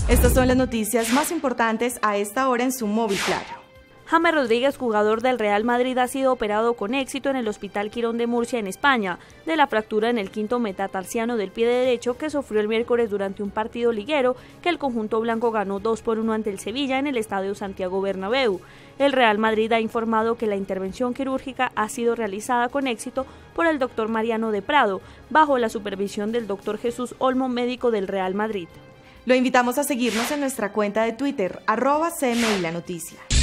Estas son las noticias más importantes a esta hora en su móvil Claro. James Rodríguez, jugador del Real Madrid, ha sido operado con éxito en el Hospital Quirón de Murcia, en España, de la fractura en el quinto metatarsiano del pie derecho que sufrió el miércoles durante un partido liguero que el conjunto blanco ganó 2-1 ante el Sevilla en el Estadio Santiago Bernabéu. El Real Madrid ha informado que la intervención quirúrgica ha sido realizada con éxito por el doctor Mariano de Prado, bajo la supervisión del doctor Jesús Olmo, médico del Real Madrid. Lo invitamos a seguirnos en nuestra cuenta de Twitter, @CMI La Noticia.